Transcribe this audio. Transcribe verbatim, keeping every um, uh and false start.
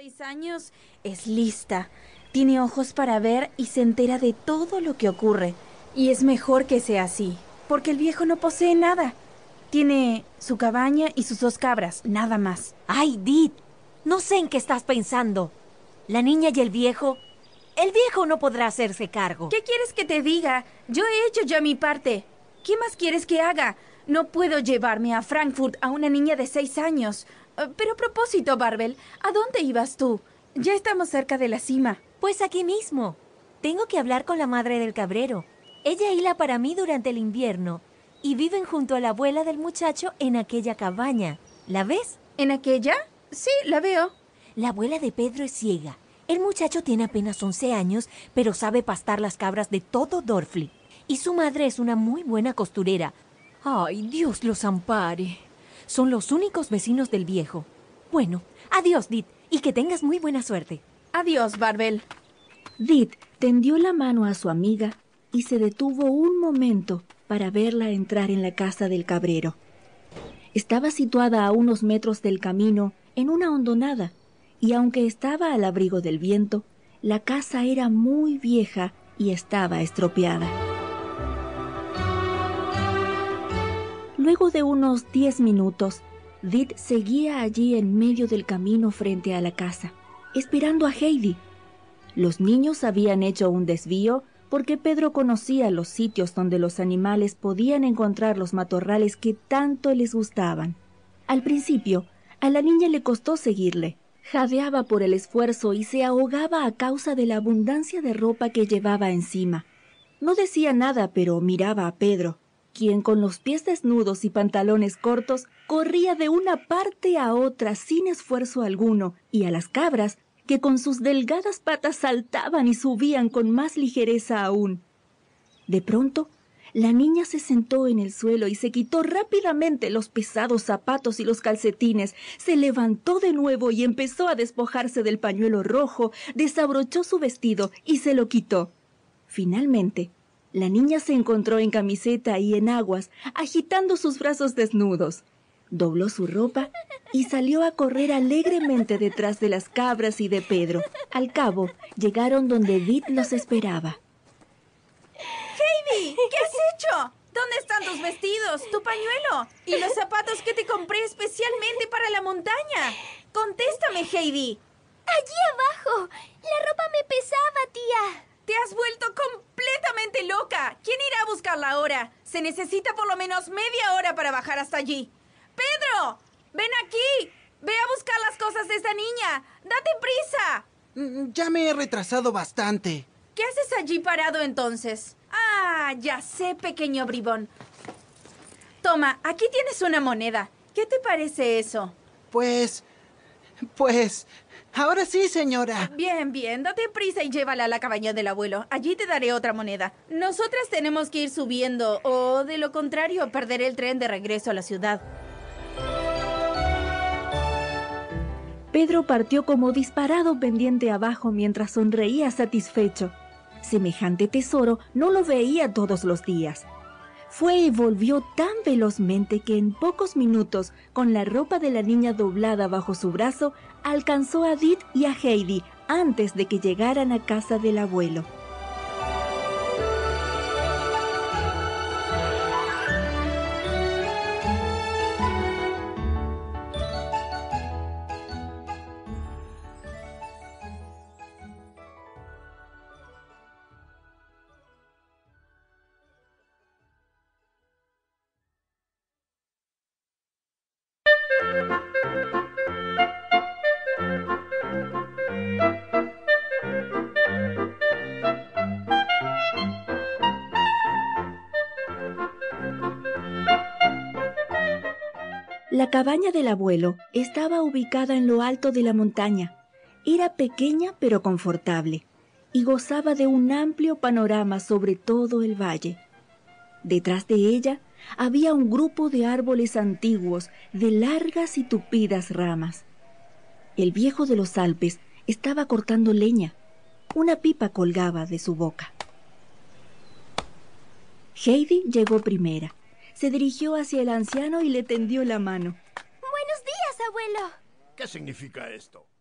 seis años es lista. Tiene ojos para ver y se entera de todo lo que ocurre. Y es mejor que sea así, porque el viejo no posee nada. Tiene su cabaña y sus dos cabras, nada más. ¡Ay, Dit! No sé en qué estás pensando. La niña y el viejo... El viejo no podrá hacerse cargo. ¿Qué quieres que te diga? Yo he hecho ya mi parte. ¿Qué más quieres que haga? No puedo llevarme a Frankfurt a una niña de seis años. Uh, pero a propósito, Barbel, ¿a dónde ibas tú? Ya estamos cerca de la cima. Pues aquí mismo. Tengo que hablar con la madre del cabrero. Ella hila para mí durante el invierno y viven junto a la abuela del muchacho en aquella cabaña. ¿La ves? ¿En aquella? Sí, la veo. La abuela de Pedro es ciega. El muchacho tiene apenas once años, pero sabe pastar las cabras de todo Dorfli. Y su madre es una muy buena costurera. ¡Ay, Dios los ampare! Son los únicos vecinos del viejo. Bueno, adiós, Dit, y que tengas muy buena suerte. Adiós, Barbel. Dit tendió la mano a su amiga y se detuvo un momento para verla entrar en la casa del cabrero. Estaba situada a unos metros del camino, en una hondonada, y aunque estaba al abrigo del viento, la casa era muy vieja y estaba estropeada. Luego de unos diez minutos, Dit seguía allí en medio del camino frente a la casa, esperando a Heidi. Los niños habían hecho un desvío porque Pedro conocía los sitios donde los animales podían encontrar los matorrales que tanto les gustaban. Al principio, a la niña le costó seguirle. Jadeaba por el esfuerzo y se ahogaba a causa de la abundancia de ropa que llevaba encima. No decía nada, pero miraba a Pedro, quien con los pies desnudos y pantalones cortos corría de una parte a otra sin esfuerzo alguno, y a las cabras, que con sus delgadas patas saltaban y subían con más ligereza aún. De pronto, la niña se sentó en el suelo y se quitó rápidamente los pesados zapatos y los calcetines, se levantó de nuevo y empezó a despojarse del pañuelo rojo, desabrochó su vestido y se lo quitó. Finalmente, la niña se encontró en camiseta y en aguas, agitando sus brazos desnudos. Dobló su ropa y salió a correr alegremente detrás de las cabras y de Pedro. Al cabo, llegaron donde Dit los esperaba. ¡Heidi! ¿Qué has hecho? ¿Dónde están tus vestidos, tu pañuelo y los zapatos que te compré especialmente para la montaña? ¡Contéstame, Heidi! ¡Allí abajo! La ropa me pesaba, tía. ¡Te has vuelto completamente loca! ¿Quién irá a buscarla ahora? Se necesita por lo menos media hora para bajar hasta allí. ¡Pedro! ¡Ven aquí! ¡Ve a buscar las cosas de esta niña! ¡Date prisa! Ya me he retrasado bastante. ¿Qué haces allí parado entonces? Ah, ya sé, pequeño bribón. Toma, aquí tienes una moneda. ¿Qué te parece eso? Pues... Pues... Ahora sí, señora. Bien, bien. Date prisa y llévala a la cabaña del abuelo. Allí te daré otra moneda. Nosotras tenemos que ir subiendo, o de lo contrario, perderé el tren de regreso a la ciudad. Pedro partió como disparado pendiente abajo mientras sonreía satisfecho. Semejante tesoro no lo veía todos los días. Fue y volvió tan velozmente que en pocos minutos, con la ropa de la niña doblada bajo su brazo, alcanzó a Dit y a Heidi antes de que llegaran a casa del abuelo. La cabaña del abuelo estaba ubicada en lo alto de la montaña. Era pequeña pero confortable y gozaba de un amplio panorama sobre todo el valle. Detrás de ella había un grupo de árboles antiguos de largas y tupidas ramas. El viejo de los Alpes estaba cortando leña. Una pipa colgaba de su boca. Heidi llegó primera. Se dirigió hacia el anciano y le tendió la mano. Buenos días, abuelo. ¿Qué significa esto?